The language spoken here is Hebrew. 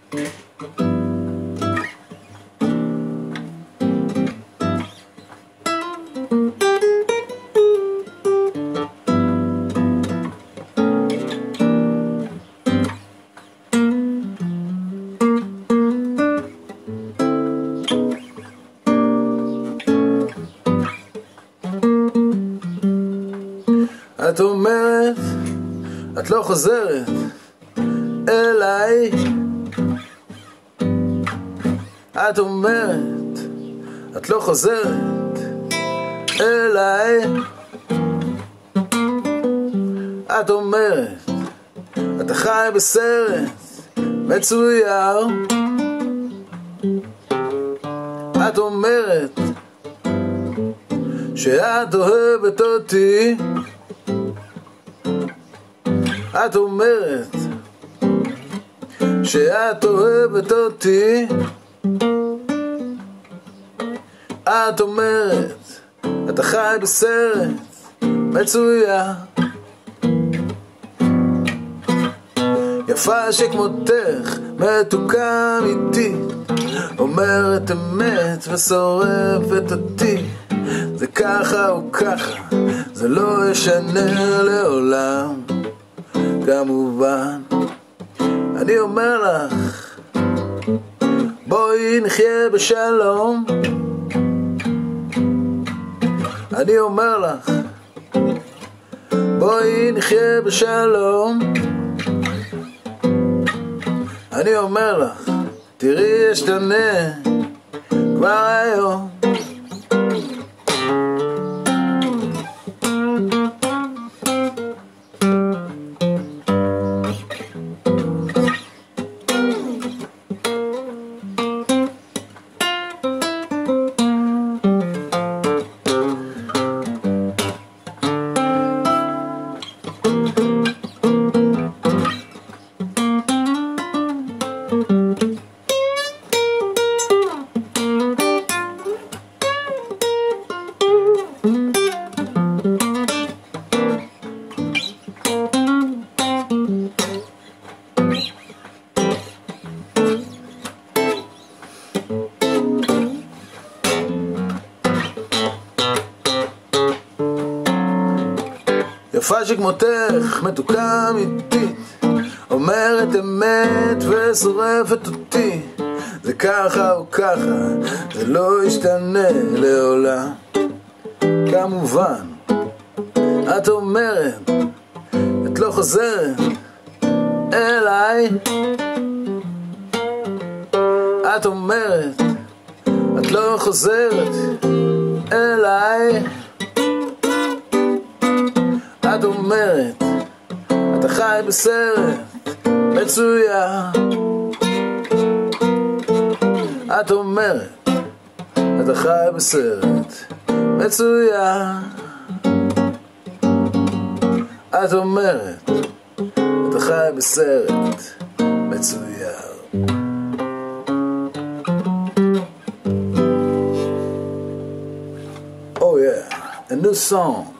את אומרת, את לא חוזרת אליי. את אומרת, את לא חוזרת אליי. את אומרת, אתה חי בסרט מצויר. את אומרת שאת אוהבת אותי. את אומרת שאת אוהבת אותי. את אומרת, אתה חי בסרט מצויר. יפה שכמותך, מתוקה אמיתית, אומרת אמת ושורפת אותי. זה ככה או ככה, זה לא ישנה לעולם. כמובן, אני אומר לך, בואי נחיה בשלום. אני אומר לך, בואי נחיה בשלום. אני אומר לך, תראי אשתנה כבר היום. יפה שכמותך, מתוקה אמיתית, אומרת אמת ושורפת אותי. זה ככה או ככה, זה לא ישתנה לעולם. כמובן, את אומרת, את לא חוזרת אליי. את אומרת, את לא חוזרת אליי. את אומרת, אתה חי בסרט מצויר. את אומרת, אתה חי בסרט מצויר. את אומרת, אתה חי בסרט מצויר. Oh yeah, a new song.